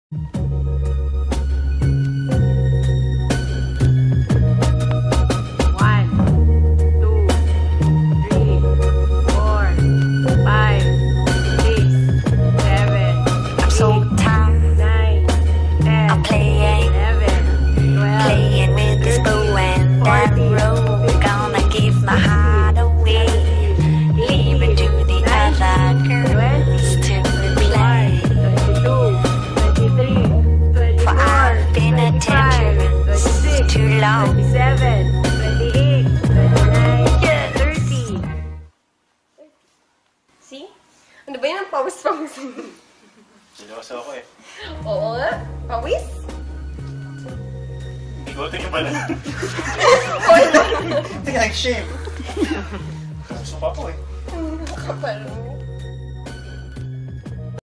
See? Ano ba yun ang pawis-pawis? Siloso ako eh. Oo nga. Pawis? Bigote ka pala. Hoy! Hindi ka nag-shave. Gusto pa po eh. Kapal mo.